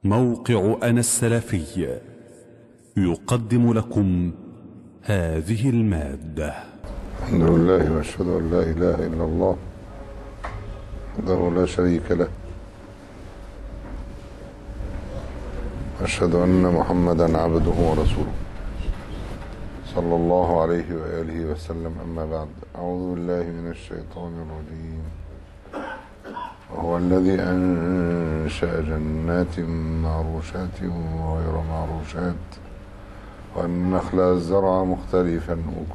موقع أنا السلفي يقدم لكم هذه المادة. الحمد لله واشهد ان لا اله الا الله وحده لا شريك له، اشهد ان محمدا عبده ورسوله صلى الله عليه واله وسلم. اما بعد، اعوذ بالله من الشيطان الرجيم. وهو الذي انشأ جنات معروشات وغير معروشات والنخل والزرع مختلفا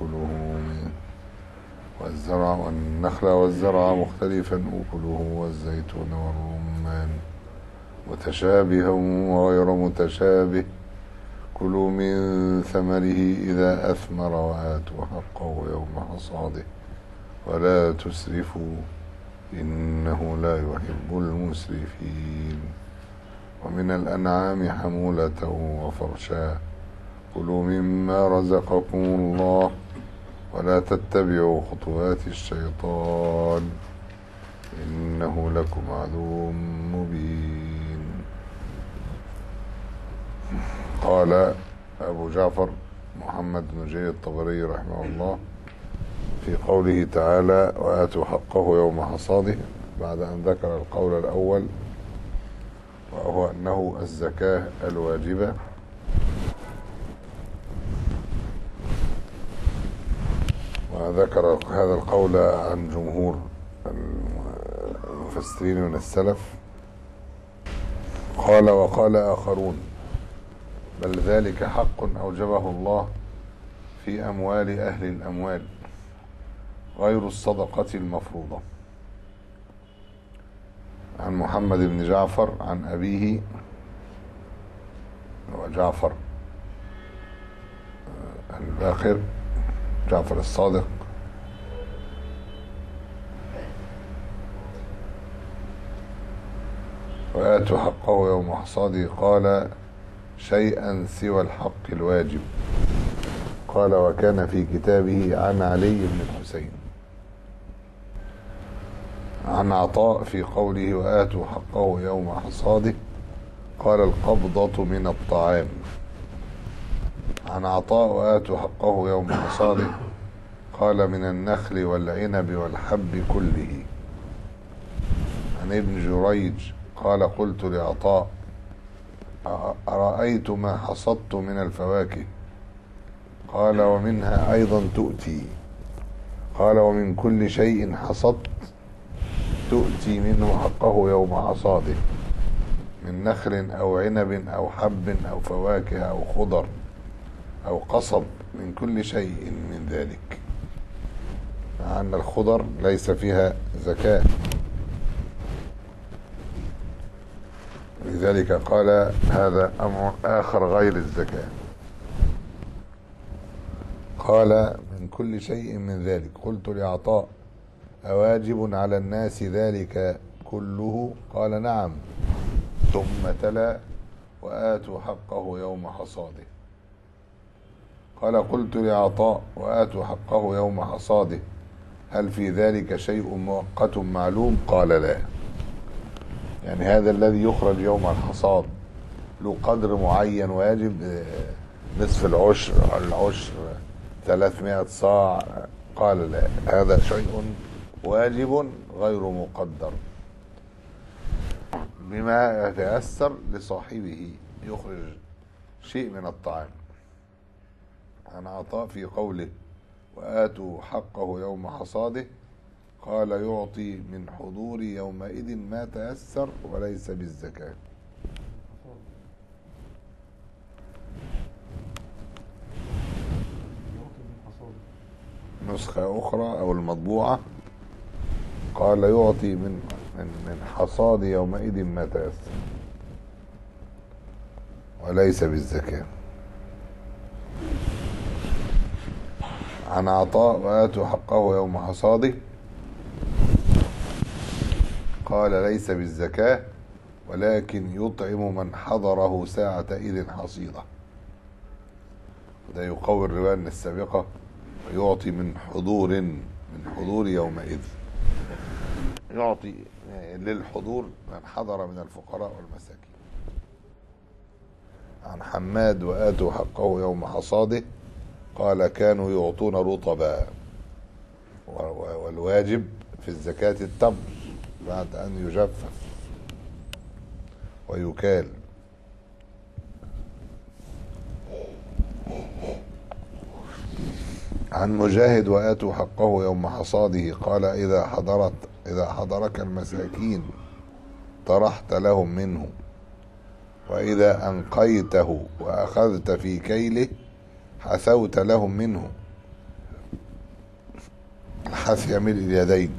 أكله والزيتون والرمان متشابها وغير متشابه، كلوا من ثمره إذا أثمر وآتوا حقه يوم حصاده ولا تسرفوا إنه لا يحب المسرفين. ومن الأنعام حمولة وفرشا، كلوا مما رزقكم الله ولا تتبعوا خطوات الشيطان إنه لكم عدو مبين. قال أبو جعفر محمد بن جرير الطبري رحمه الله في قوله تعالى وآتوا حقه يوم حصاده، بعد أن ذكر القول الأول وهو أنه الزكاة الواجبة، وذكر هذا القول عن جمهور المفسرين من السلف. وقال آخرون بل ذلك حق أوجبه الله في أموال أهل الأموال غير الصدقة المفروضة. عن محمد بن جعفر عن أبيه وجعفر الباقر جعفر الصادق وآتوا حقه يوم حصاده قال شيئا سوى الحق الواجب. قال وكان في كتابه عن علي بن الحسين. عن عطاء في قوله وآتوا حقه يوم حصاده قال القبضة من الطعام. عن عطاء وآتوا حقه يوم حصاده قال من النخل والعنب والحب كله. عن ابن جريج قال قلت لعطاء أرأيت ما حصدت من الفواكه؟ قال ومنها أيضا تؤتي. قال ومن كل شيء حصدت تؤتي منه حقه يوم حصاده من نخل أو عنب أو حب أو فواكه أو خضر أو قصب، من كل شيء من ذلك، مع أن الخضر ليس فيها زكاة، لذلك قال هذا أمر آخر غير الزكاة. قال من كل شيء من ذلك. قلت لعطاء أواجب على الناس ذلك كله؟ قال نعم. ثم تلا وآتوا حقه يوم حصاده. قال قلت لعطاء وآتوا حقه يوم حصاده هل في ذلك شيء مؤقت معلوم؟ قال لا. يعني هذا الذي يخرج يوم الحصاد له قدر معين واجب، نصف العشر 300 صاع؟ قال لا، هذا شيء واجب غير مقدر بما يتيسر لصاحبه يخرج شيء من الطعام. عن عطاء في قوله وآتوا حقه يوم حصاده قال يعطي من حضور يومئذ ما تيسر وليس بالزكاة. نسخة أخرى أو المطبوعة قال يعطي من حصاد يومئذ ما تيسر وليس بالزكاة. عن عطاء وآتوا حقه يوم حصاده قال ليس بالزكاة ولكن يطعم من حضره ساعة إذ حصيدة. وده يقوي الرواية السابقة ويعطي من حضور يومئذ، يعطي للحضور من حضر من الفقراء والمساكين. عن حماد وآتوا حقه يوم حصاده قال كانوا يعطون رطبا، والواجب في الزكاة التمر بعد أن يجفف ويكال. عن مجاهد وآتوا حقه يوم حصاده قال إذا حضرك المساكين طرحت لهم منه، وإذا أنقيته وأخذت في كيله حثوت لهم منه. الحث يميل اليدين.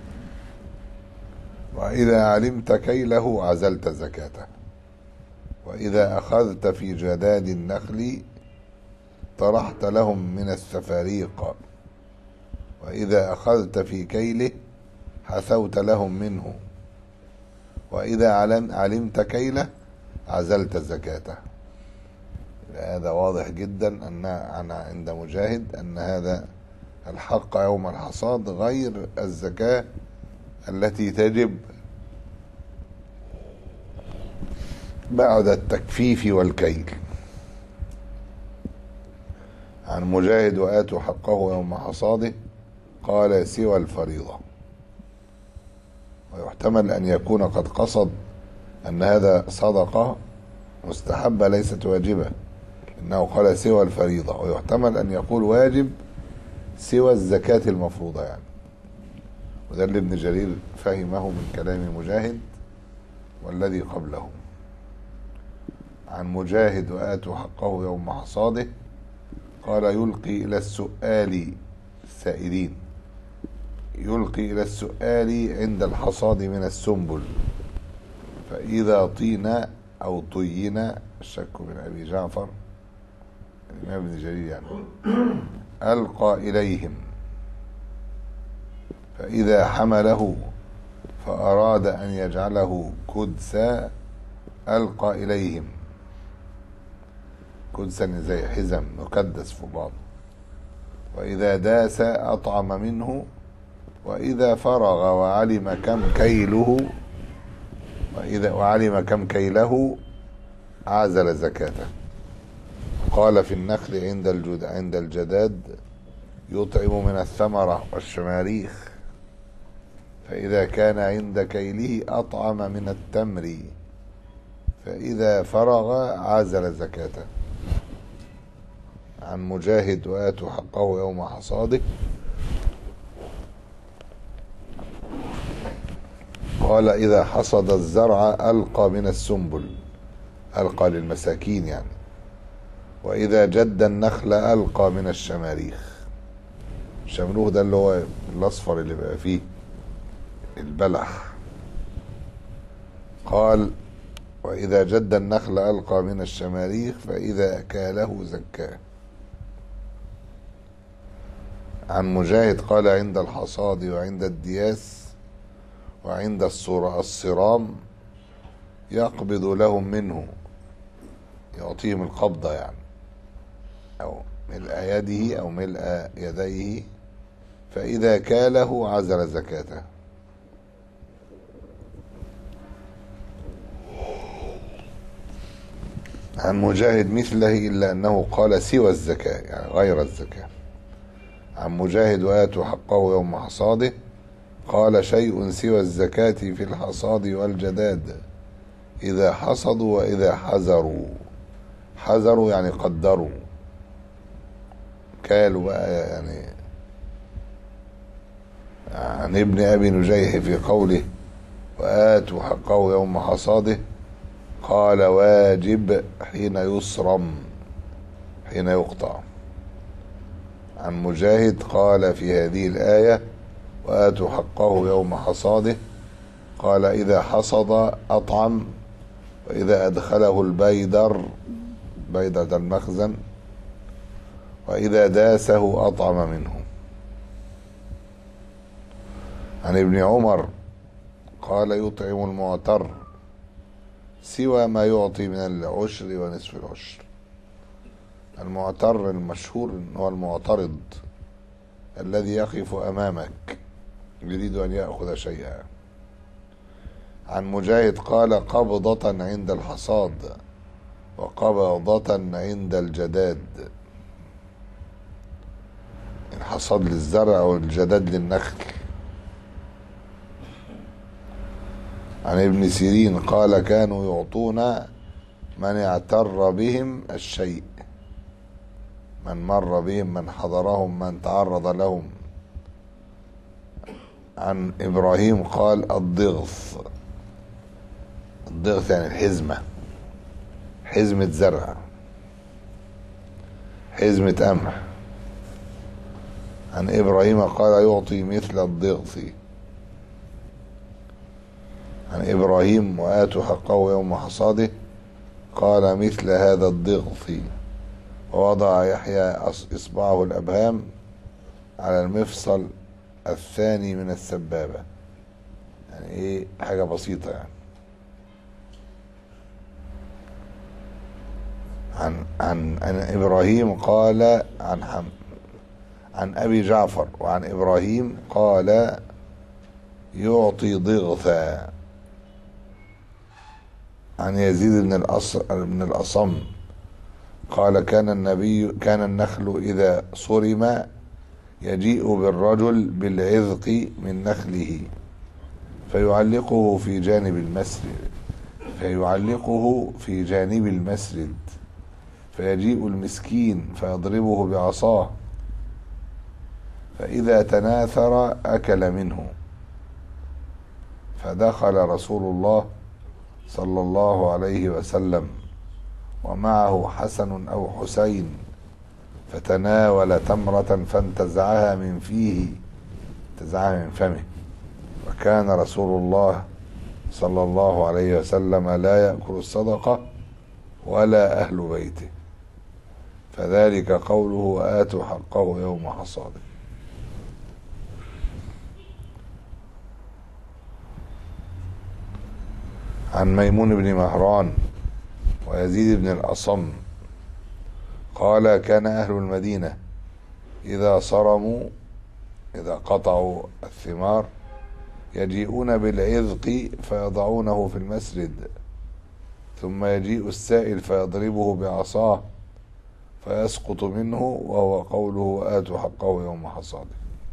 وإذا علمت كيله عزلت زكاته. وإذا أخذت في جداد النخل طرحت لهم من السفاريق، وإذا أخذت في كيله حثوت لهم منه، وإذا علمت كيله عزلت زكاته. هذا واضح جدا أن عند مجاهد أن هذا الحق يوم الحصاد غير الزكاة التي تجب بعد التكفيف والكيل. عن مجاهد وآتوا حقه يوم حصاده قال سوى الفريضة. ويحتمل أن يكون قد قصد أن هذا صدقة مستحبة ليست واجبة، إنه قال سوى الفريضة. ويحتمل أن يقول واجب سوى الزكاة المفروضة يعني، وده اللي ابن جرير فهمه من كلام مجاهد والذي قبله. عن مجاهد وآتوا حقه يوم حصاده قال يلقي إلى السؤال السائلين، يلقي إلى السؤال عند الحصاد من السنبل، فإذا طين أو طين، الشك من أبي جعفر الإمام ابن جرير يعني، ألقى إليهم، فإذا حمله فأراد أن يجعله كدسا ألقى إليهم. كدسا زي حزم مكدس في بعض. وإذا داس أطعم منه، وإذا فرغ وعلم كم كيله عزل زكاته. قال في النخل عند الجداد يطعم من الثمرة والشماريخ، فإذا كان عند كيله أطعم من التمر، فإذا فرغ عزل زكاته. عن مجاهد وآتوا حقه يوم حصاده قال إذا حصد الزرع ألقى من السنبل، ألقى للمساكين يعني. وإذا جد النخل ألقى من الشماريخ. الشمروخ ده اللي هو الأصفر اللي بقى فيه البلح. قال وإذا جد النخل ألقى من الشماريخ، فإذا أكاله زكاه. عن مجاهد قال عند الحصاد وعند الدياس وعند الصرام يقبض لهم منه، يعطيهم القبضة يعني، أو ملء يده أو ملء يديه، فإذا كاله عزل زكاته. عن مجاهد مثله إلا أنه قال سوى الزكاة يعني غير الزكاة. عن مجاهد وآتوا حقه يوم حصاده قال شيء سوى الزكاة في الحصاد والجداد إذا حصدوا وإذا حزروا. حزروا يعني قدروا، كالوا بقى يعني. عن ابن أبي نجيح في قوله وآتوا حقه يوم حصاده قال واجب حين يصرم، حين يقطع. عن مجاهد قال في هذه الآية وآتوا حقه يوم حصاده قال إذا حصد أطعم، وإذا أدخله البيدر، بيدر المخزن، وإذا داسه أطعم منه. عن ابن عمر قال يطعم المعتر سوى ما يعطي من العشر ونصف العشر. المعتر المشهور هو المعترض الذي يقف أمامك يريد أن يأخذ شيئا. عن مجاهد قال قبضة عند الحصاد وقبضة عند الجداد، الحصاد للزرع والجداد للنخل. عن ابن سيرين قال كانوا يعطون من اعتر بهم الشيء، من مر بهم، من حضرهم، من تعرض لهم. عن إبراهيم قال الضغث، الضغث يعني الحزمة، حزمة زرع، حزمة قمح. عن إبراهيم قال يعطي مثل الضغث. عن إبراهيم وآتوا حقه يوم حصاده قال مثل هذا الضغث. ووضع يحيى إصبعه الأبهام على المفصل الثاني من السبابة، يعني إيه، حاجة بسيطة يعني. عن إبراهيم قال عن أبي جعفر وعن إبراهيم قال يعطي ضغثا. عن يزيد بن الأصم قال كان النخل إذا صرم يجيء بالرجل بالعذق من نخله فيعلقه في جانب المسرد فيجيء المسكين فيضربه بعصاه فإذا تناثر أكل منه. فدخل رسول الله صلى الله عليه وسلم ومعه حسن أو حسين فتناول تمرة فانتزعها من فمه. وكان رسول الله صلى الله عليه وسلم لا يأكل الصدقة ولا أهل بيته، فذلك قوله وآتوا حقه يوم حصاده. عن ميمون بن مهران ويزيد بن الأصم قال كان أهل المدينة إذا صرموا، إذا قطعوا الثمار، يجيئون بالعذق فيضعونه في المسرد ثم يجيء السائل فيضربه بعصاه فيسقط منه، وهو قوله آتوا حقه يوم حصاده.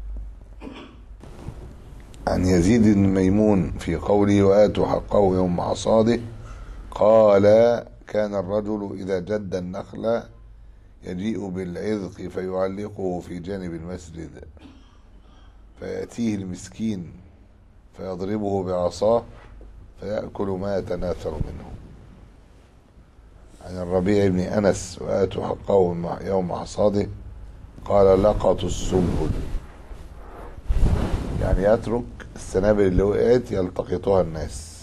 عن يزيد بن ميمون في قوله وآتوا حقه يوم حصاده قال كان الرجل إذا جد النخل يجيء بالعذق فيعلقه في جانب المسجد فيأتيه المسكين فيضربه بعصاه فيأكل ما يتناثر منه. عن الربيع بن أنس وآتوا حقه يوم حصاده قال لقط السنبل، يعني يترك السنابل اللي وقعت يلتقطها الناس.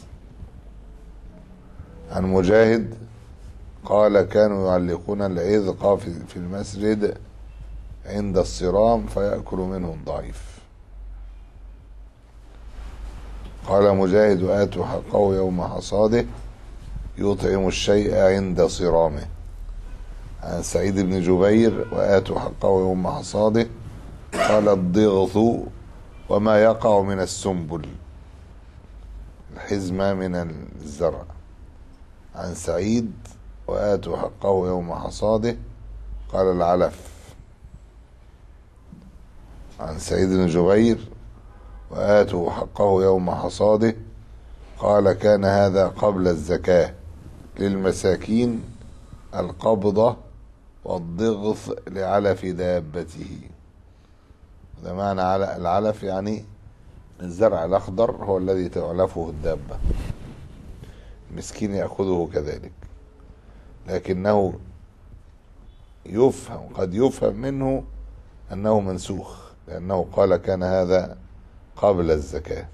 عن مجاهد قال كانوا يعلقون العذق في المسجد عند الصرام فيأكل منه الضعيف. قال مجاهد وآتوا حقه يوم حصاده يطعم الشيء عند صرامه. عن سعيد بن جبير وآتوا حقه يوم حصاده قال الضغث وما يقع من السنبل، الحزمة من الزرع. عن سعيد وآتوا حقه يوم حصاده قال العلف. عن سعيد بن جبير وآتوا حقه يوم حصاده قال كان هذا قبل الزكاة للمساكين القبضة والضغث لعلف دابته. ده معنى العلف، يعني الزرع الأخضر هو الذي تعلفه الدابة، المسكين يأخذه كذلك، لكنه قد يفهم منه أنه منسوخ، لأنه قال كان هذا قبل الزكاة،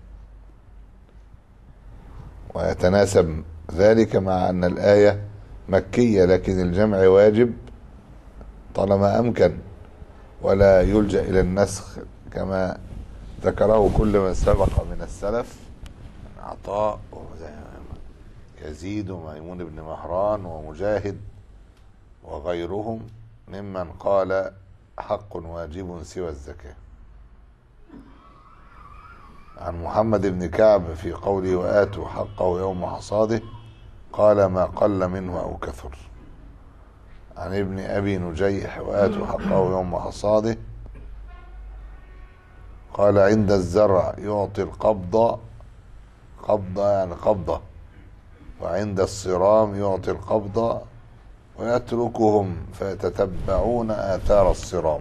ويتناسب ذلك مع أن الآية مكية لكن الجمع واجب طالما أمكن، ولا يلجأ إلى النسخ كما ذكره كل من سبق من السلف، عطاء يزيد وميمون بن مهران ومجاهد وغيرهم ممن قال حق واجب سوى الزكاة. عن محمد بن كعب في قوله وآتوا حقه يوم حصاده قال ما قل منه أو كثر. عن ابن أبي نجيح وآتوا حقه يوم حصاده قال عند الزرع يعطي القبض، قبضة يعني قبضة، وعند الصرام يعطي القبض ويتركهم فيتتبعون آثار الصرام،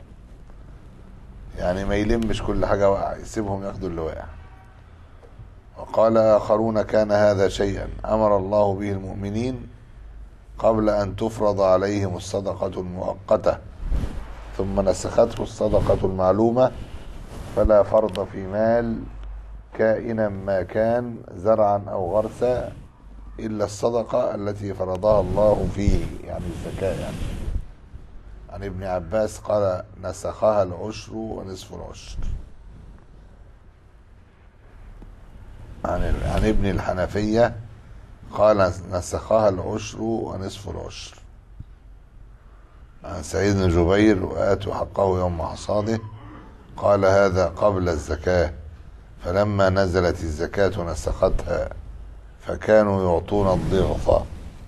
يعني ما يلمش كل حاجة واقع، يسيبهم ياخدوا اللي واقع. وقال آخرون كان هذا شيئا أمر الله به المؤمنين قبل أن تفرض عليهم الصدقة المؤقتة، ثم نسخته الصدقة المعلومة، فلا فرض في مال كائنا ما كان زرعا أو غرسا إلا الصدقة التي فرضها الله فيه، يعني الزكاة يعني. عن ابن عباس قال نسخها العشر ونصف العشر. عن ابن الحنفية قال نسخها العشر ونصف العشر. عن سعيد بن جبير وآتوا حقه يوم حصاده قال هذا قبل الزكاة، فلما نزلت الزكاة نسختها فكانوا يعطون الضغط،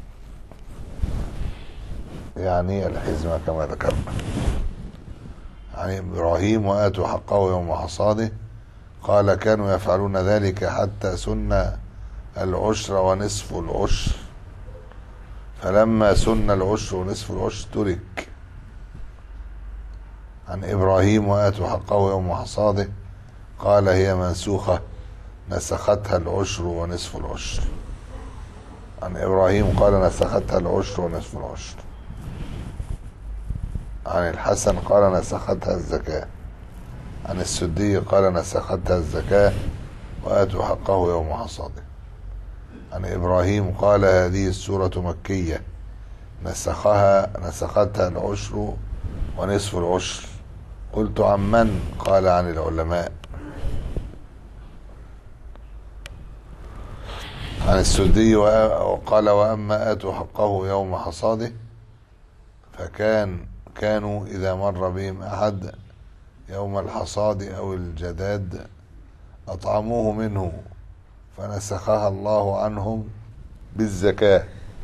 يعني الحزمة كما ذكرنا. عن إبراهيم وآتوا حقه يوم حصاده قال كانوا يفعلون ذلك حتى سن العشر ونصف العشر، فلما سن العشر ونصف العشر ترك. عن إبراهيم وآتوا حقه يوم حصاده قال هي منسوخة نسختها العشر ونصف العشر. عن إبراهيم قال نسختها العشر ونصف العشر. عن الحسن قال نسختها الزكاة. عن السدي قال نسختها الزكاة وآتوا حقه يوم حصاده. عن إبراهيم قال هذه السورة مكية نسختها العشر ونصف العشر. قلت عن من؟ قال عن العلماء. عن السدي وقال وأما آتوا حقه يوم حصاده كانوا إذا مر بهم أحد يوم الحصاد أو الجداد أطعموه منه فنسخها الله عنهم بالزكاة،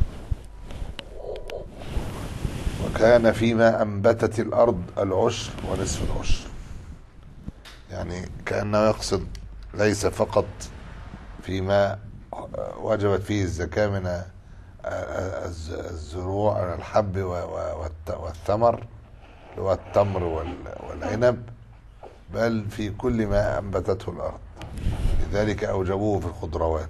وكان فيما أنبتت الأرض العشر ونصف العشر. يعني كأنه يقصد ليس فقط فيما وجبت فيه الزكاة من الزروع من الحب والثمر اللي هو التمر والعنب، بل في كل ما أنبتته الأرض، لذلك أوجبوه في الخضروات.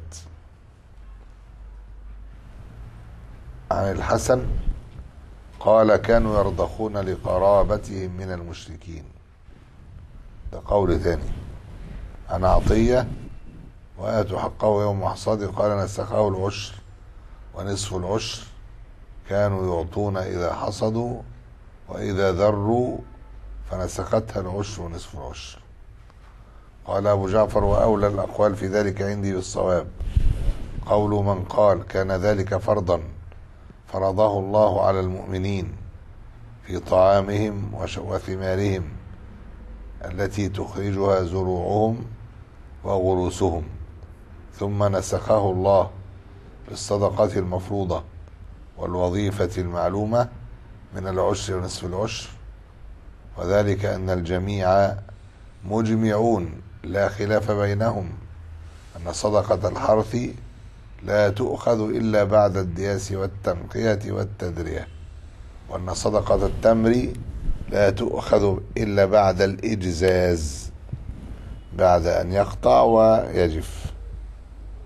عن الحسن قال كانوا يرضخون لقرابتهم من المشركين، ده قول ثاني. عن عطية وآتوا حقه يوم حصاده قال نسخه العشر ونصف العشر، كانوا يعطون إذا حصدوا وإذا ذروا فنسختها العشر ونصف العشر. قال أبو جعفر وأولى الأقوال في ذلك عندي بالصواب قول من قال كان ذلك فرضا فرضه الله على المؤمنين في طعامهم وثمارهم التي تخرجها زروعهم وغروسهم، ثم نسخه الله بالصدقة المفروضة والوظيفة المعلومة من العشر ونصف العشر، وذلك أن الجميع مجمعون لا خلاف بينهم أن صدقة الحرث لا تؤخذ إلا بعد الدياس والتنقية والتدرية، وأن صدقة التمر لا تؤخذ إلا بعد الإجزاز، بعد أن يقطع ويجف.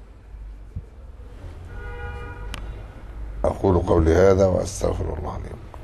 أقول قولي هذا وأستغفر الله لي.